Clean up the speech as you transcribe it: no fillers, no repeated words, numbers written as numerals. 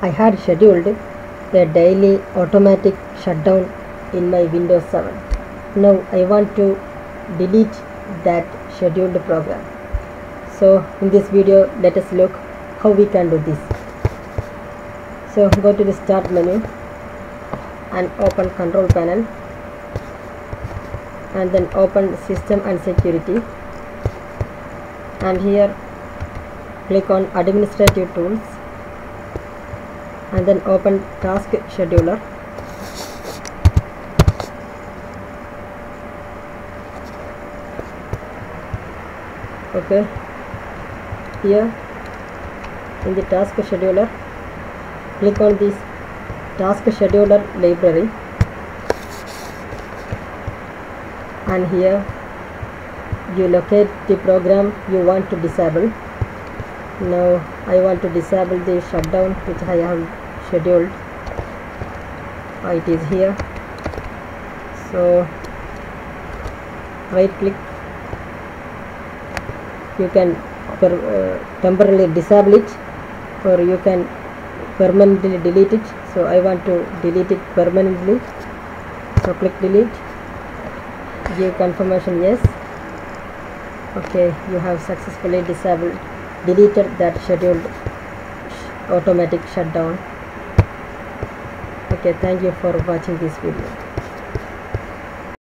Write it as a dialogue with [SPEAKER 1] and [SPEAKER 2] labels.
[SPEAKER 1] I had scheduled a daily automatic shutdown in my Windows 7. Now I want to delete that scheduled program. So in this video, let us look how we can do this. So go to the start menu and open control panel, and then open system and security, and here click on administrative tools, and then open task scheduler. Okay, here in the task scheduler, click on this task scheduler library, and here you locate the program you want to disable. Now I want to disable the shutdown which I have scheduled. It is here. So right click, you can temporarily disable it, or you can permanently delete it. So I want to delete it permanently, so click delete, give confirmation yes. Okay, you have successfully deleted that scheduled automatic shutdown. Okay, thank you for watching this video.